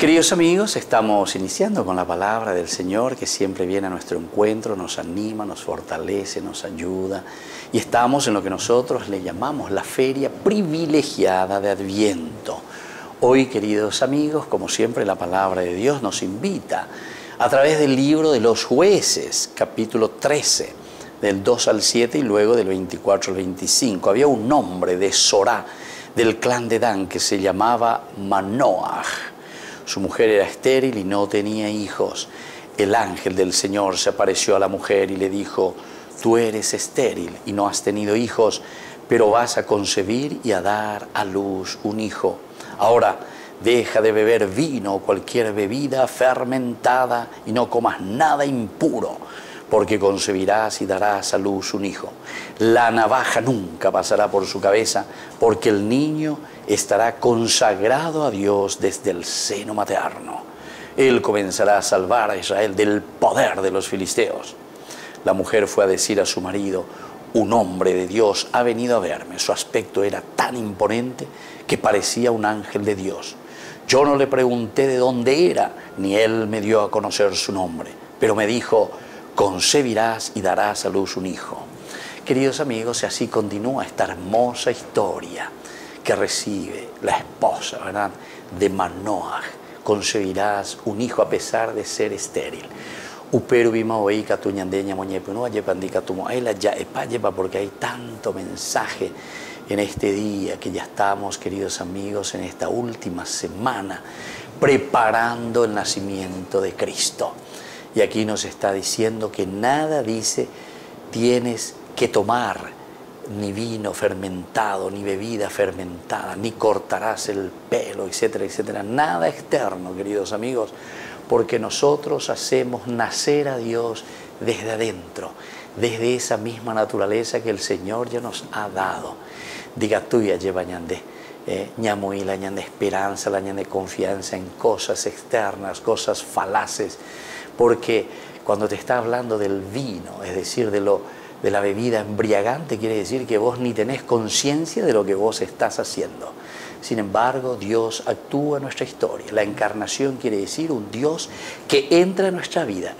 Queridos amigos, estamos iniciando con la palabra del Señor que siempre viene a nuestro encuentro, nos anima, nos fortalece, nos ayuda. Y estamos en lo que nosotros le llamamos la feria privilegiada de Adviento. Hoy, queridos amigos, como siempre, la palabra de Dios nos invita a través del libro de los Jueces, capítulo 13, del 2 al 7 y luego del 24 al 25. Había un hombre de Sorá, del clan de Dan, que se llamaba Manoah. Su mujer era estéril y no tenía hijos. El ángel del Señor se apareció a la mujer y le dijo: tú eres estéril y no has tenido hijos, pero vas a concebir y a dar a luz un hijo. Ahora, deja de beber vino o cualquier bebida fermentada y no comas nada impuro, porque concebirás y darás a luz un hijo. La navaja nunca pasará por su cabeza, porque el niño estará consagrado a Dios desde el seno materno. Él comenzará a salvar a Israel del poder de los filisteos. La mujer fue a decir a su marido: un hombre de Dios ha venido a verme. Su aspecto era tan imponente que parecía un ángel de Dios. Yo no le pregunté de dónde era, ni él me dio a conocer su nombre, pero me dijo: concebirás y darás a luz un hijo. Queridos amigos, y así continúa esta hermosa historia que recibe la esposa, ¿verdad?, de Manoah. Concebirás un hijo a pesar de ser estéril. Porque hay tanto mensaje en este día que ya estamos, queridos amigos, en esta última semana preparando el nacimiento de Cristo. Y aquí nos está diciendo que nada dice tienes que tomar ni vino fermentado, ni bebida fermentada, ni cortarás el pelo, etcétera, etcétera. Nada externo, queridos amigos, porque nosotros hacemos nacer a Dios desde adentro, desde esa misma naturaleza que el Señor ya nos ha dado. Diga tuya lleva ñande. Ñamuí la ñande esperanza, la ñande confianza en cosas externas, cosas falaces, porque cuando te está hablando del vino, es decir, de la bebida embriagante, quiere decir que vos ni tenés conciencia de lo que vos estás haciendo. Sin embargo, Dios actúa en nuestra historia. La encarnación quiere decir un Dios que entra en nuestra vida.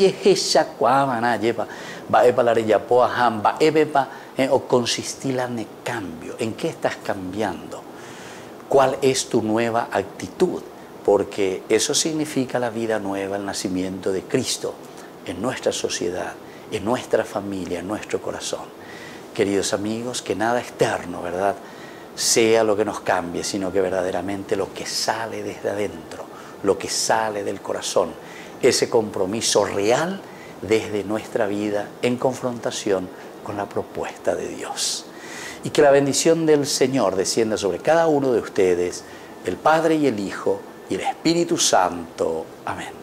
O consistila en cambio. ¿En qué estás cambiando? ¿Cuál es tu nueva actitud? Porque eso significa la vida nueva, el nacimiento de Cristo en nuestra sociedad, en nuestra familia, en nuestro corazón. Queridos amigos, que nada externo, ¿verdad?, sea lo que nos cambie, sino que verdaderamente lo que sale desde adentro, lo que sale del corazón, ese compromiso real desde nuestra vida en confrontación con la propuesta de Dios. Y que la bendición del Señor descienda sobre cada uno de ustedes, el Padre y el Hijo y el Espíritu Santo. Amén.